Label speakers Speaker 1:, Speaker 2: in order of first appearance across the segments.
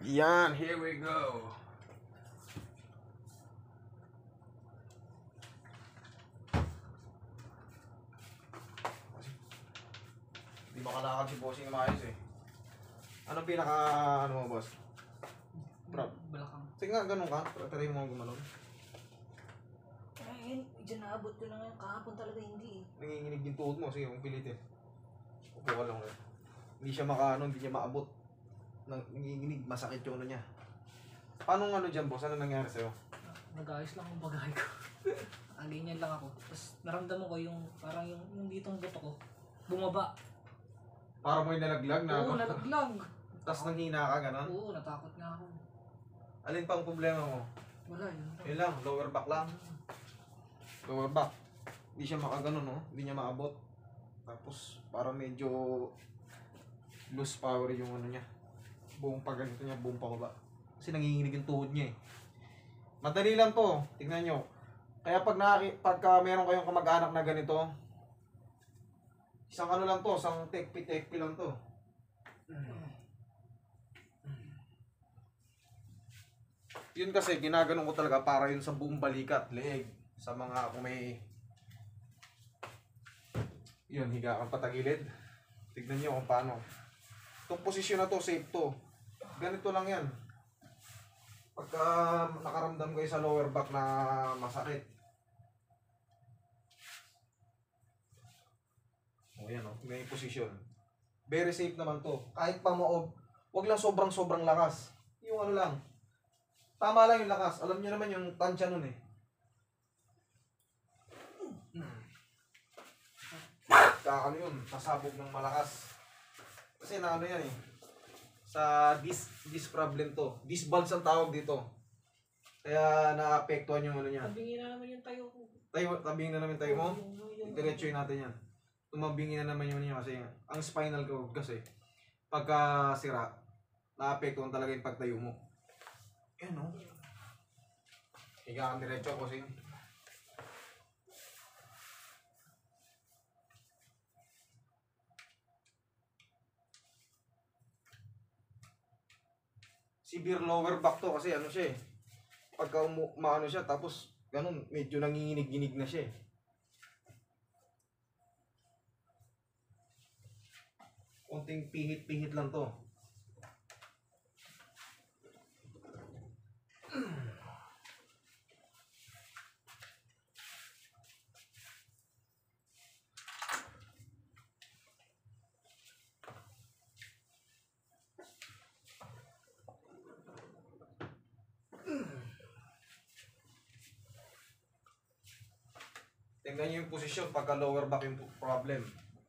Speaker 1: Yan, here we go. Hindi makalakad si bossing maayos eh. Ano pinaka, ano mo boss?
Speaker 2: Balakang.
Speaker 1: Sige nga, ganun ka. Try mo gumanon.
Speaker 2: Ay, dyan naabot ko lang yan. Kahapon talaga hindi eh.
Speaker 1: Nanginginig yung tuhod mo. Sige, kung pilit eh. Upo ka lang eh. Hindi siya makaano, hindi niya maabot. Nanginginig, masakit yung ano niya. Paano ano dyan boss? Ano nangyari sa'yo?
Speaker 2: Nag-ayos lang ang bagay ko. Nakaganyan lang ako. Tapos naramdaman ko yung parang yung ditong buto ko. Bumaba.
Speaker 1: Para mo yung nalaglag na
Speaker 2: Oo, nalaglag.
Speaker 1: Tapos nanghina ka, gano'n?
Speaker 2: Oo, natakot nga ako.
Speaker 1: Alin pang problema mo?
Speaker 2: Wala yun.
Speaker 1: Yun lang, lower back lang. Lower back. Hindi siya makaganon, no? Hindi niya maabot. Tapos, para medyo loose power yung ano niya. Buong pagganito niya, buong pababa. Kasi nanginginig yung tuhod niya eh. Madali lang to. Tingnan nyo. Kaya pagka meron kayong kamag-anak na ganito, isang ano lang to, isang tekpi lang to. Yun kasi, ginaganon ko talaga para yun sa buong balikat, leeg. Sa mga kung may... Yun, higa kang patagilid. Tignan nyo kung paano. Itong posisyon na to, safe to. Ganito lang yan. Pagka nakaramdam kayo sa lower back na masakit. O yan o, may posisyon. Very safe naman to. Kahit pa mo, wag lang sobrang lakas. Yung ano lang. Tama lang yung lakas. Alam niyo naman yung tansya nun eh. Ano yun, sasabog ng malakas. Kasi na ano yan eh. Sa disc problem to. Disc bulge ang tawag dito. Kaya naapektuhan yung ano niya.
Speaker 2: Tabingin na naman yung tayo ko.
Speaker 1: Tabingin na namin tayo mo? Diretsuin natin yan. Tumabingin na naman yun niya kasi ang spinal cord kasi pagka sira, naapektuhan talaga yung pagtayo mo. Yan o. Higa kang diretso kasi. Severe lower back to kasi ano siya eh. Pagka maano siya tapos ganun medyo nanginginig-ginig na siya eh. Konting pihit-pihit lang to. Tingnan nyo yung posisyon pagka lower back yung problem.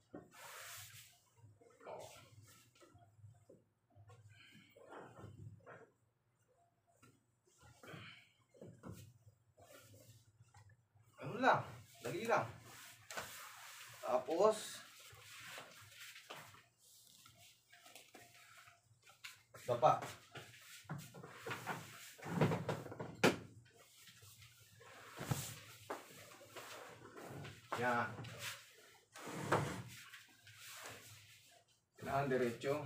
Speaker 1: Ano lang, dali lang. Tapos, dapa. Yan. Kailangan diretso.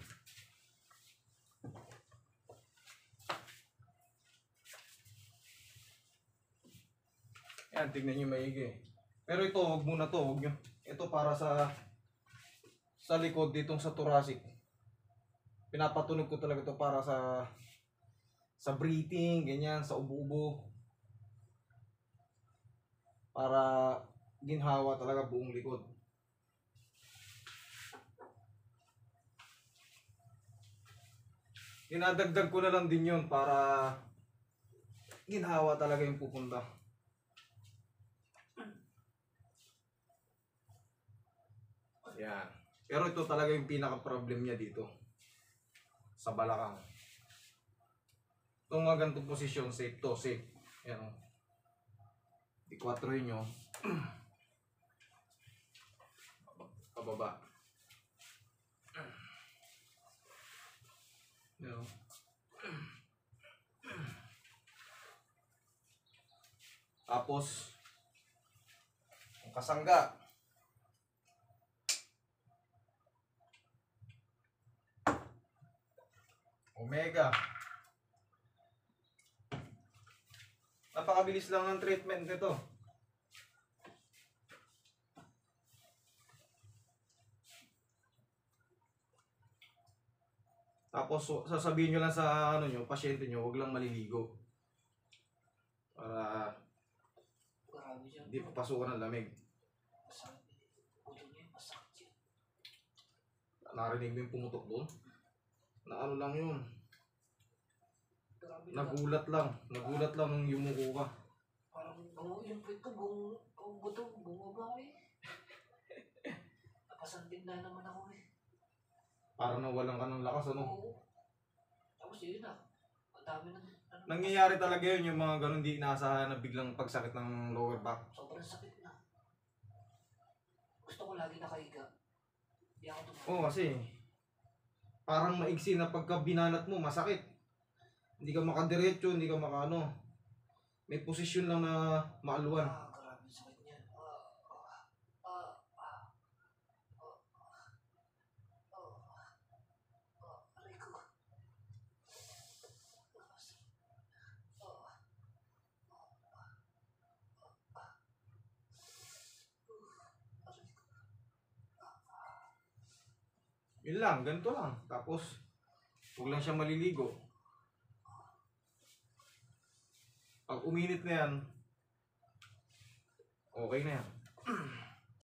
Speaker 1: Yan, tignan nyo maigi. Pero ito, huwag muna to, huwag nyo. Ito para sa likod ditong sa thoracic. Pinapatunog ko talaga ito para sa breathing, ganyan, sa ubo-ubo. Para ginhawa talaga buong likod. Dinadagdag ko na lang din yun para ginhawa talaga yung pupunta. Ayan. Pero ito talaga yung pinaka-problem niya dito. Sa balakang. Itong mga ganitong posisyon, safe to, safe. Ayan o. I-4 nyo. Pababa. Ayan o. Tapos, ang kasangga. Omega. Napakabilis lang ng treatment nito. Tapos sasabihin nyo lang sa ano nyo, pasyente nyo, huwag lang maliligo. Para
Speaker 2: Grabe siya.
Speaker 1: hindi papasukan ng lamig.
Speaker 2: Masakit. Ulo niya, masakit siya.
Speaker 1: Narinig mo yung pumutok doon? Na ano lang yun.
Speaker 2: Grabe na.
Speaker 1: Nagulat lang nung yumuko ka.
Speaker 2: Parang yung puwit ko, buong buto, bumaba ko eh. Napasantin na naman ako eh.
Speaker 1: Parang nawalan ka ng lakas, ano?
Speaker 2: Oo. Tapos yun na. Ang dami ng ano,
Speaker 1: Nangyayari talaga yun, yung mga ganun di inaasahan na biglang pagsakit ng lower back.
Speaker 2: sobrang sakit na. Gusto ko lagi nakahiga. Hindi ako tumawag.
Speaker 1: Oo, kasi parang maigsi na pagka binanat mo, masakit. Hindi ka makadiretso, hindi ka makaano. May posisyon lang na maaluan.
Speaker 2: Grabe ang sakit niya. Aray ko. Aray ko.
Speaker 1: Yun lang, ganito lang. Tapos, huwag lang siya maliligo. Pag uminit na yan, okay na yan.